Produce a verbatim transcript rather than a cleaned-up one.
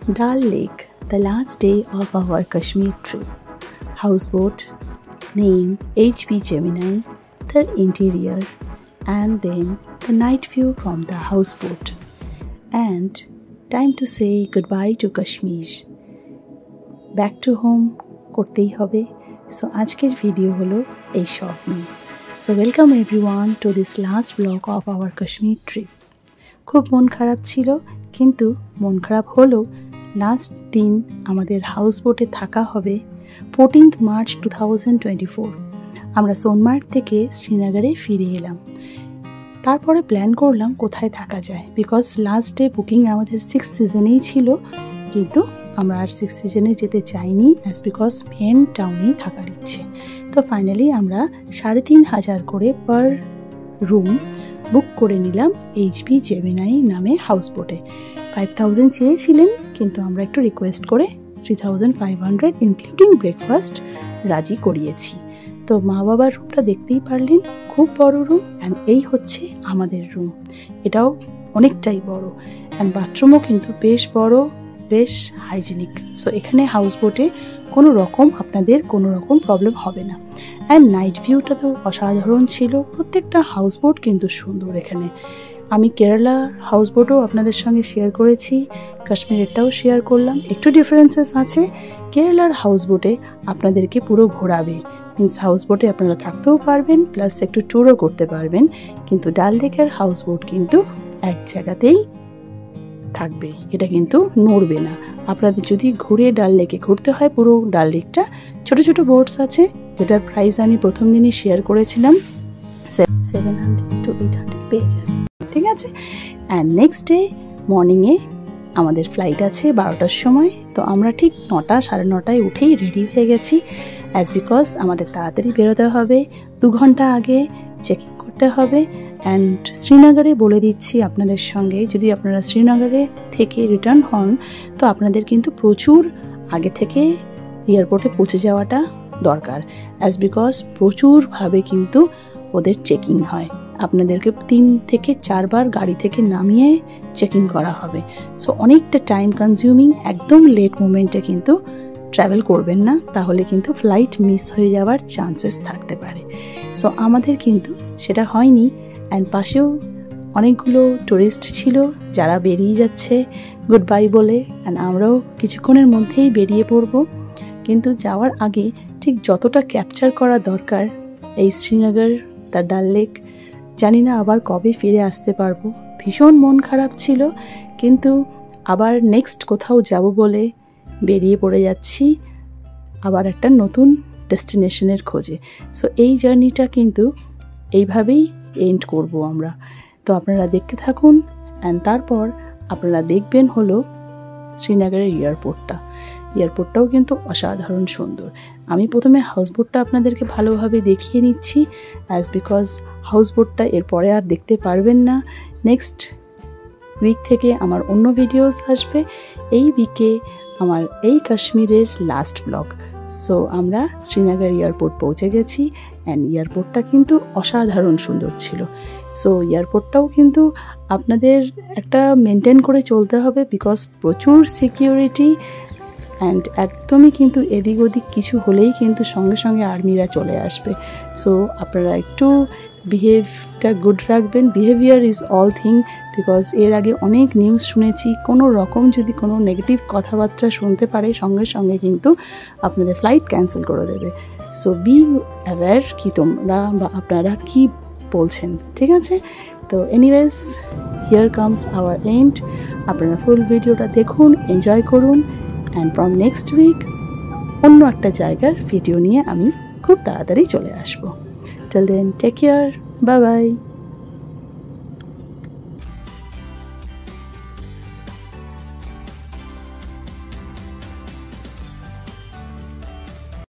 Dal Lake, the last day of our Kashmir trip. Houseboat, name H P Gemini, the interior, and then the night view from the houseboat. And time to say goodbye to Kashmir. Back to home kortei hobe. So ajker video holo ei shob niye. So welcome everyone to this last vlog of our Kashmir trip. খুব মন খারাপ ছিল, কিন্তু মন খারাপ হলো last দিন আমাদের হাউসবোটে থাকা হবে চৌঠা March two thousand twenty four. আমরা সোনমার্গ থেকে শ্রীনগরে ফিরে এলাম। তারপরে প্ল্যান করলাম কোথায় থাকা যায়, বিকজ লাস্ট ডে বুকিং আমাদের সিক্স সিজনেই ছিল, কিন্তু আমরা আর সিক্স সিজনে যেতে চাইনি অ্যাজ বিকজ মেন টাউনেই থাকার ইচ্ছে। তো ফাইনালি আমরা সাড়ে তিন হাজার করে পার রুম বুক করে নিলাম এইচপি জেমিনাই নামে হাউসবোটে। ফাইভ থাউজেন্ড চেয়েছিলেন, কিন্তু আমরা একটু রিকোয়েস্ট করে three thousand five hundred including breakfast রাজি করিয়েছি। তো মা বাবার রুমটা দেখতেই পারলেন, খুব বড় রুম, অ্যান্ড এই হচ্ছে আমাদের রুম। এটাও অনেকটাই বড়, অ্যান্ড বাথরুমও কিন্তু বেশ বড়, বেশ হাইজিনিক। সো এখানে হাউসবোটে কোনো রকম আপনাদের কোনো রকম প্রবলেম হবে না। অ্যান্ড নাইট ভিউটা তো অসাধারণ ছিল। প্রত্যেকটা হাউসবোট কিন্তু সুন্দর। এখানে আমি কেরালা হাউসবোটও আপনাদের সঙ্গে শেয়ার করেছি, কাশ্মীরেরটাও শেয়ার করলাম। একটু ডিফারেন্সেস আছে। কেরালার হাউসবোটে আপনাদেরকে পুরো ঘোরাবে, মিনস হাউসবোটে আপনারা থাকতেও পারবেন, প্লাস একটু ট্যুরও করতে পারবেন। কিন্তু ডাল লেকের হাউসবোট কিন্তু এক জায়গাতেই থাকবে, এটা কিন্তু নড়বে না। আপনাদের যদি ঘুরে ডাল লেকে ঘুরতে হয়, পুরো ডাল লেকটা ছোট ছোট বোটস আছে, যেটার প্রাইস আমি প্রথম দিনই শেয়ার করেছিলাম, seven hundred to eight hundred পেয়ে যাবেন, ঠিক আছে। অ্যান্ড নেক্সট ডে মর্নিংয়ে আমাদের ফ্লাইট আছে বারোটার সময়। তো আমরা ঠিক নটা সাড়ে নটায় উঠেই রেডি হয়ে গেছি, অ্যাজ বিকজ আমাদের তাড়াতাড়ি বেরোতে হবে, দু ঘন্টা আগে চেকিং করতে হবে। অ্যান্ড শ্রীনগরে বলে দিচ্ছি আপনাদের সঙ্গে, যদি আপনারা শ্রীনগরে থেকে রিটার্ন হন, তো আপনাদের কিন্তু প্রচুর আগে থেকে এয়ারপোর্টে পৌঁছে যাওয়াটা দরকার, অ্যাজ বিকজ প্রচুরভাবে কিন্তু ওদের চেকিং হয়। আপনাদেরকে তিন থেকে চারবার গাড়ি থেকে নামিয়ে চেকিং করা হবে। সো অনেকটা টাইম কনজিউমিং। একদম লেট মোমেন্টে কিন্তু ট্রাভেল করবেন না, তাহলে কিন্তু ফ্লাইট মিস হয়ে যাওয়ার চান্সেস থাকতে পারে। সো আমাদের কিন্তু সেটা হয়নি। অ্যান্ড পাশেও অনেকগুলো টুরিস্ট ছিল যারা বেরিয়ে যাচ্ছে গুড বাই বলে, অ্যান্ড আমরাও কিছুক্ষণের মধ্যেই বেরিয়ে পড়ব। কিন্তু যাওয়ার আগে ঠিক যতটা ক্যাপচার করা দরকার এই শ্রীনগর, তার ডাল লেক, জানি না আবার কবে ফিরে আসতে পারবো। ভীষণ মন খারাপ ছিল, কিন্তু আবার নেক্সট কোথাও যাব বলে বেরিয়ে পড়ে যাচ্ছি আবার একটা নতুন ডেস্টিনেশনের খোঁজে। সো এই জার্নিটা কিন্তু এইভাবেই এন্ড করব আমরা। তো আপনারা দেখতে থাকুন, অ্যান্ড তারপর আপনারা দেখবেন হলো শ্রীনগরের এয়ারপোর্টটা। এয়ারপোর্টটাও কিন্তু অসাধারণ সুন্দর। আমি প্রথমে হাউসবোটটা আপনাদেরকে ভালোভাবে দেখিয়ে নিচ্ছি, অ্যাজ বিকজ হাউসবোটটা এরপরে আর দেখতে পারবেন না। নেক্সট উইক থেকে আমার অন্য ভিডিওস আসবে। এই উইকে আমার এই কাশ্মীরের লাস্ট ব্লগ। সো আমরা শ্রীনগর এয়ারপোর্ট পৌঁছে গেছি, অ্যান্ড এয়ারপোর্টটা কিন্তু অসাধারণ সুন্দর ছিল। সো এয়ারপোর্টটাও কিন্তু আপনাদের একটা মেনটেন করে চলতে হবে, বিকজ প্রচুর সিকিউরিটি, অ্যান্ড একদমই কিন্তু এদিক ওদিক কিছু হলেই কিন্তু সঙ্গে সঙ্গে আর্মিরা চলে আসবে। সো আপনারা একটু বিহেভটা গুড রাখবেন। Behaviour is all thing, because এর আগে অনেক নিউজ শুনেছি, কোনো রকম যদি কোনো নেগেটিভ কথাবার্তা শুনতে পারে সঙ্গে সঙ্গে কিন্তু আপনাদের ফ্লাইট ক্যান্সেল করে দেবে। সো বি অ্যাওয়্যার কি তোমরা বা আপনারা কি বলছেন, ঠিক আছে। তো anyways here comes our end. আপনারা ফুল ভিডিওটা দেখুন, এনজয় করুন, অ্যান্ড ফ্রম নেক্সট উইক অন্য একটা জায়গার ভিডিও নিয়ে আমি খুব তাড়াতাড়ি চলে আসবো। Till then, take care. Bye bye.